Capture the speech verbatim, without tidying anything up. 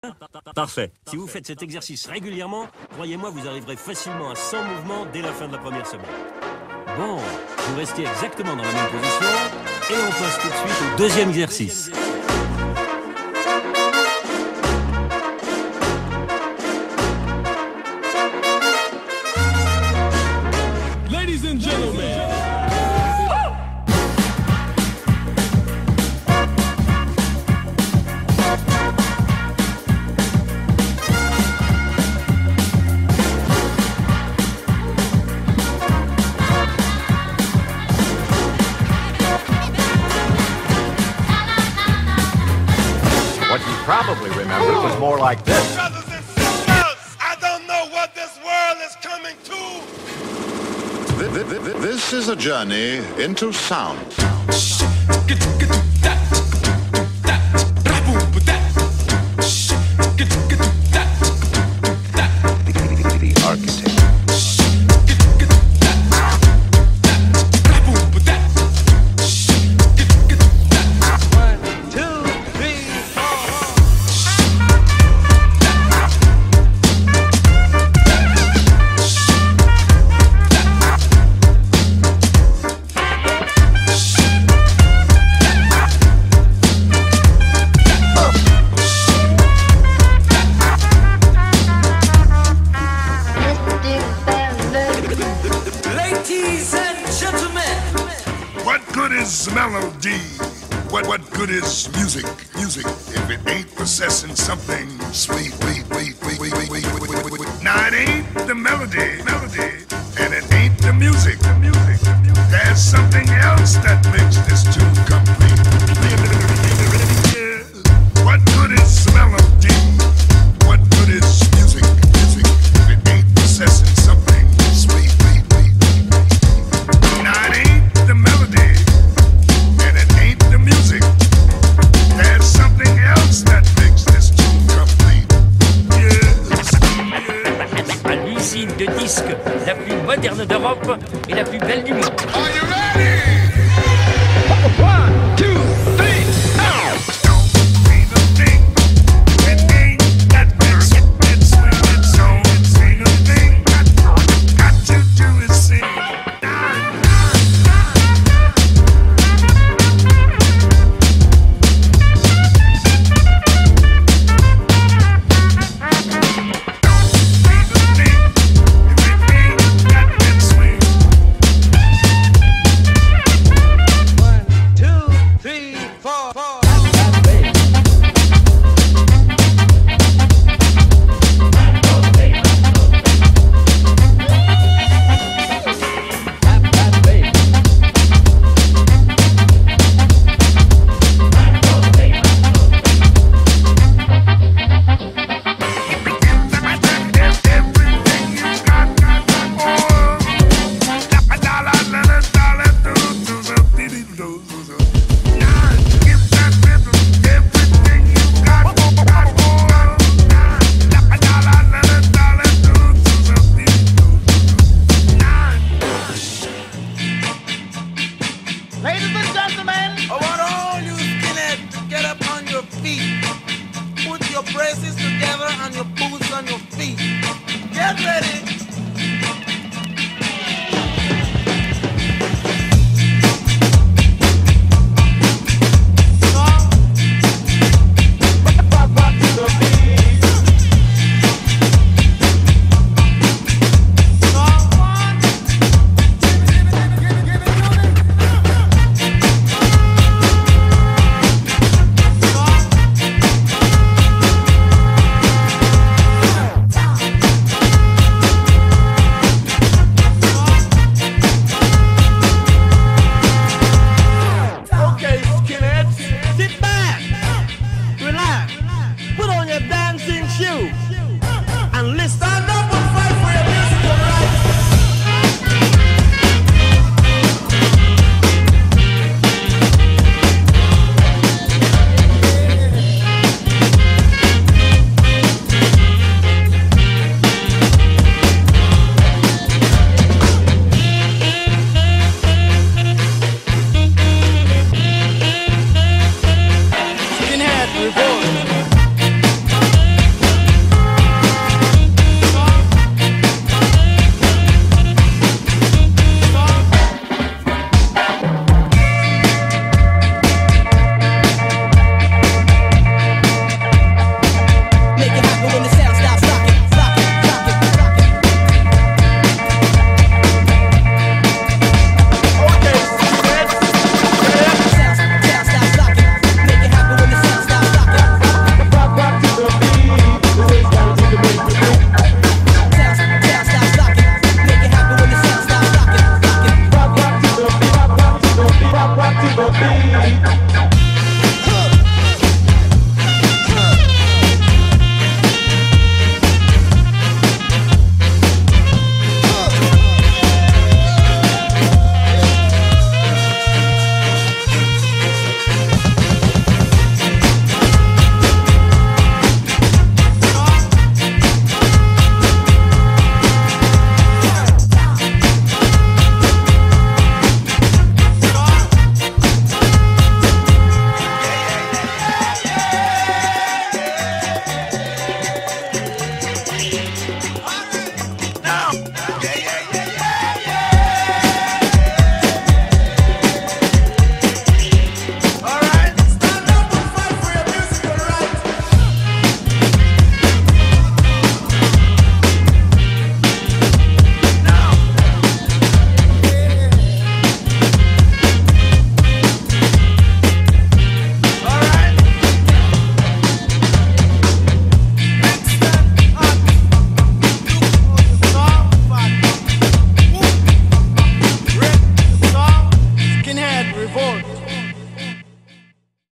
Parfait. Si vous faites cet exercice régulièrement, croyez-moi, vous arriverez facilement à cent mouvements dès la fin de la première semaine. Bon, vous restez exactement dans la même position et on passe tout de suite au deuxième exercice. Ladies and gentlemen. What you probably remember was more like this. Brothers and sisters, I don't know what this world is coming to. This is a journey into sound. The architect. What good is melody? What what good is music? Music if it ain't possessing something sweet, sweet, sweet, sweet, sweet, sweet, sweet, sweet, sweet. Now it ain't the melody, melody, and it ain't the music, the music. There's something else that makes this tune complete. What good is melody? What good is music? Music if it ain't possessing something sweet, sweet, sweet, sweet. Now it ain't the melody, and it ain't the music. There's something else that makes this tune complete. Yes, yes. À l'usine de disques la plus moderne d'Europe et la plus belle du monde. Are you ready? One, two, three, out. Don't be the thing. It ain't that makes it, it's sweet, it's so, it's ain't a thing. Got, got to do is sing. Ladies and gentlemen, I want all you skinheads to get up on your feet. Put your braces together and your boots on your feet. Get ready. Sit back, relax, put on your dancing shoes.